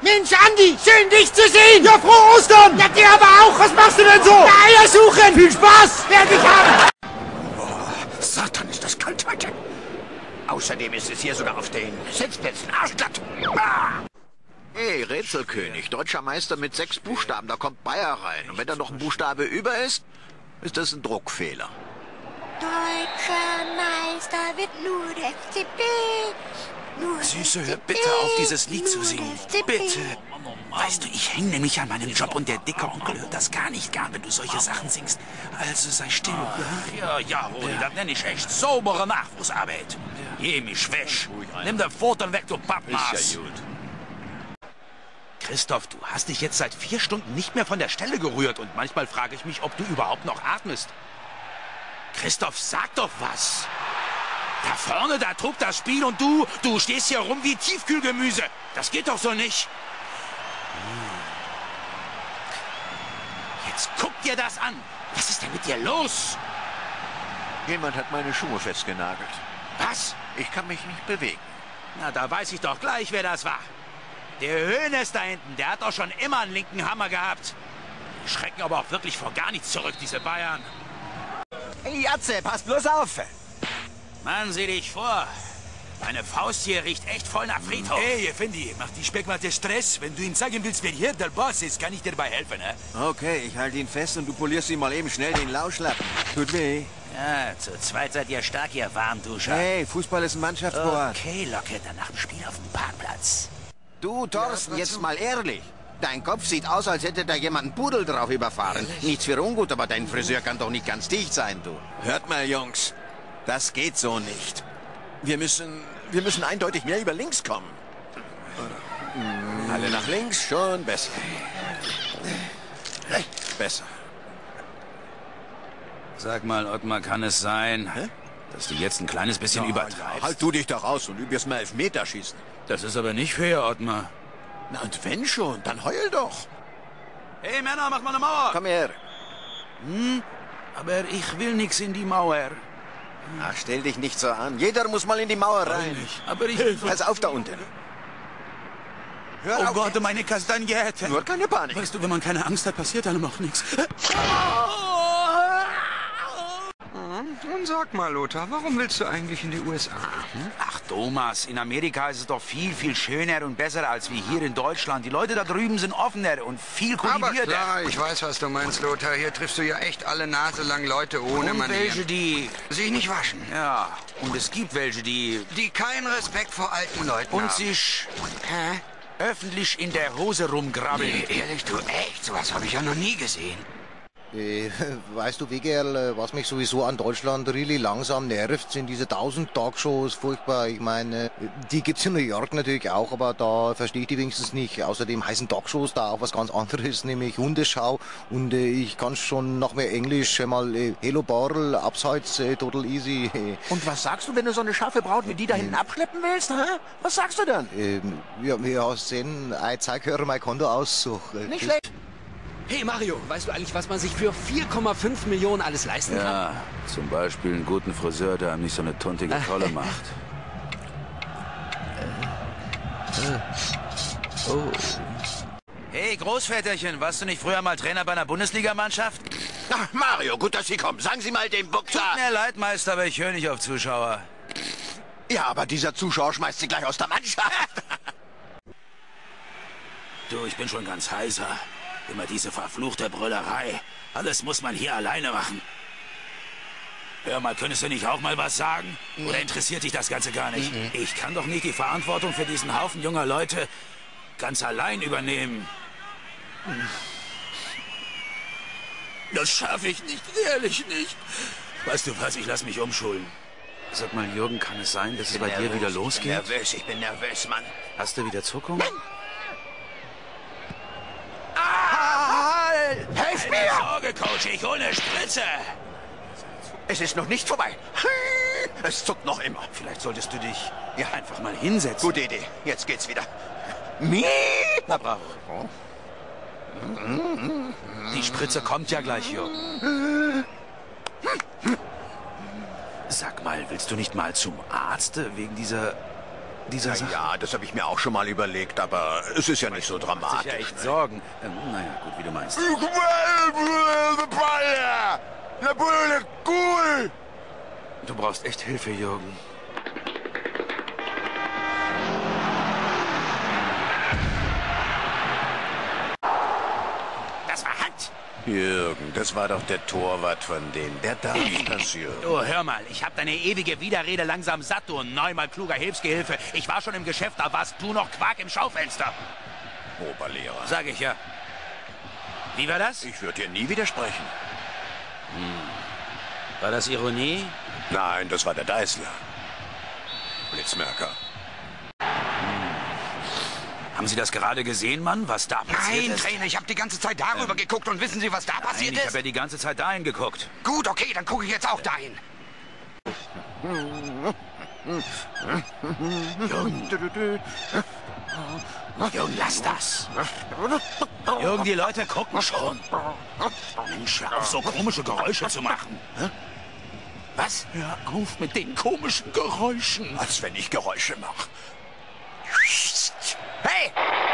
Mensch, Andi, schön dich zu sehen. Ja, frohe Ostern! Ja, dir aber auch. Was machst du denn so? Eier suchen. Viel Spaß! Werde ich haben. Satan, ist das kalt heute. Außerdem ist es hier sogar auf den Sitzplätzen arschglatt. Ah. Hey, Rätselkönig, deutscher Meister mit 6 Buchstaben, da kommt Bayer rein. Und wenn da noch ein Buchstabe über ist, ist das ein Druckfehler. Deutscher Meister wird nur der FCB. Süße, hör bitte auf, dieses Lied zu singen. Bitte. Weißt du, ich hänge nämlich an meinem Job und der dicke Onkel hört das gar nicht gern, wenn du solche Sachen singst. Also sei still, ja? Ja, Rudi, das nenne ich echt saubere Nachwuchsarbeit. Geh mich wäsch. Nimm den Pfoten weg, du Pappmaß. Ist ja gut. Christoph, du hast dich jetzt seit 4 Stunden nicht mehr von der Stelle gerührt und manchmal frage ich mich, ob du überhaupt noch atmest. Christoph, sag doch was. Da vorne, da tobt das Spiel und du stehst hier rum wie Tiefkühlgemüse. Das geht doch so nicht. Jetzt guck dir das an. Was ist denn mit dir los? Jemand hat meine Schuhe festgenagelt. Was? Ich kann mich nicht bewegen. Na, da weiß ich doch gleich, wer das war. Der Hoeneß da hinten, der hat doch schon immer einen linken Hammer gehabt. Die schrecken aber auch wirklich vor gar nichts zurück, diese Bayern. Hey, Atze, pass bloß auf! Mann, sieh dich vor. Meine Faust hier riecht echt voll nach Friedhof. Hey, Effendi, mach die Speckmatte Stress. Wenn du ihm sagen willst, wer hier der Boss ist, kann ich dir dabei helfen, ne? Okay, ich halte ihn fest und du polierst ihm mal eben schnell den Lauschlappen. Tut weh. Ja, zu zweit seid ihr stark, ihr Warmduscher. Hey, Fußball ist ein Mannschaftssport. Okay, Locke, dann nach dem Spiel auf dem Parkplatz. Du, Thorsten, jetzt mal ehrlich. Dein Kopf sieht aus, als hätte da jemand einen Pudel drauf überfahren. Nichts für ungut, aber dein Friseur kann doch nicht ganz dicht sein, du. Hört mal, Jungs. Das geht so nicht. Wir müssen eindeutig mehr über links kommen. Alle nach links, schon besser. Besser. Sag mal, Ottmar, kann es sein, dass du jetzt ein kleines bisschen übertreibst? Halt du dich doch raus und üb jetzt mal Elfmeterschießen. Das ist aber nicht fair, Ottmar. Na und wenn schon, dann heul doch. Hey Männer, mach mal eine Mauer. Komm her. Aber ich will nix in die Mauer. Ach, stell dich nicht so an. Jeder muss mal in die Mauer rein. Aber ich... Pass auf da unten. Hör Oh auf. Gott, meine Kastagnette. Nur keine Panik. Weißt du, wenn man keine Angst hat, passiert einem auch nichts. Und sag mal, Lothar, warum willst du eigentlich in die USA? Ach, Thomas, in Amerika ist es doch viel, viel schöner und besser als wie hier in Deutschland. Die Leute da drüben sind offener und viel Aber kultivierter. klar, ich weiß, was du meinst, Lothar. Hier triffst du ja echt alle Nase lang Leute ohne Und welche, Manieren. die... Sich nicht waschen. Ja, und es gibt welche, die... Die keinen Respekt vor alten Leuten Und haben. sich Hä? öffentlich in der Hose rumgrabbeln. Nee, ehrlich, du echt? Sowas habe ich ja noch nie gesehen. Weißt du, Wegerl, was mich sowieso an Deutschland really langsam nervt, sind diese 1000 Talkshows, furchtbar. Ich meine, die gibt's in New York natürlich auch, aber da verstehe ich die wenigstens nicht. Außerdem heißen Talkshows da auch was ganz anderes, nämlich Hundeschau. Und ich kann schon noch mehr Englisch, mal Hello Barl, abseits, total easy. Und was sagst du, wenn du so eine scharfe Braut wie die da hinten abschleppen willst, hä? Was sagst du dann? Ja, sehen, ich zeig dir mein Konto aus. So, Nicht schlecht. Hey Mario, weißt du eigentlich, was man sich für 4,5 Millionen alles leisten kann? Ja, zum Beispiel einen guten Friseur, der einem nicht so eine tuntige Tolle macht. Hey, Großväterchen, warst du nicht früher mal Trainer bei einer Bundesligamannschaft? Ach, Mario, gut, dass Sie kommen. Sagen Sie mal dem Buchser. Tut mir leid, Meister, aber ich höre nicht auf Zuschauer. Ja, aber dieser Zuschauer schmeißt Sie gleich aus der Mannschaft. Du, ich bin schon ganz heiser. Immer diese verfluchte Brüllerei. Alles muss man hier alleine machen. Hör mal, könntest du nicht auch mal was sagen? Oder interessiert dich das Ganze gar nicht? Ich kann doch nicht die Verantwortung für diesen Haufen junger Leute ganz allein übernehmen. Das schaffe ich nicht, ehrlich nicht. Weißt du was, ich lass mich umschulen. Sag mal, Jürgen, kann es sein, dass es bei dir wieder losgeht? Ich bin nervös, Mann. Hast du wieder Zuckung? Helf Keine mir! Sorge, Coach, ich hole eine Spritze. Es ist noch nicht vorbei. Es zuckt noch immer. Vielleicht solltest du dich einfach mal hinsetzen. Gute Idee. Jetzt geht's wieder. Miep! Na, bravo. Die Spritze kommt ja gleich, Jürgen. Sag mal, willst du nicht mal zum Arzt wegen dieser dieser Sache? Ja, das habe ich mir auch schon mal überlegt, aber es ist ja nicht so Macht dramatisch. sich ja echt Sorgen. Naja, gut, wie du meinst. Du brauchst echt Hilfe, Jürgen. Das war Hand! Jürgen, das war doch der Torwart von denen. Der darf nicht passieren. Du, hör mal, ich hab deine ewige Widerrede langsam satt, du neunmal kluger Hilfsgehilfe. Ich war schon im Geschäft, da warst du noch Quark im Schaufenster. Oberlehrer. Sag ich ja. Wie war das? Ich würde dir nie widersprechen. War das Ironie? Nein, das war der Deißler. Blitzmerker. Haben Sie das gerade gesehen, Mann, was da passiert Nein, ist? Trainer, ich habe die ganze Zeit darüber geguckt und wissen Sie, was da passiert Nein, ich ist? habe ja die ganze Zeit dahin geguckt. Gut, okay, dann gucke ich jetzt auch dahin. Jürgen, lass das. Jürgen, die Leute gucken schon. Mensch, hör auf, so komische Geräusche zu machen. Hä? Was? Hör auf mit den komischen Geräuschen. Als wenn ich Geräusche mache. Hey!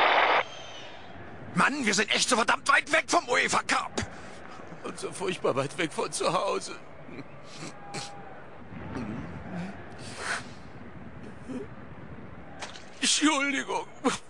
Mann, wir sind echt so verdammt weit weg vom UEFA Cup. Und so furchtbar weit weg von zu Hause. Entschuldigung.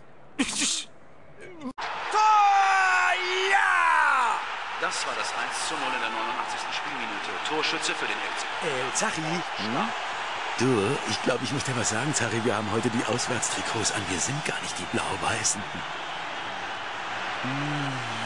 Tor! Ja! Das war das 1:0 in der 89. Spielminute. Torschütze für den FC. Zachi. Du, ich glaube, ich muss dir was sagen, Zachi. Wir haben heute die Auswärtstrikots an. Wir sind gar nicht die Blau-Weißen.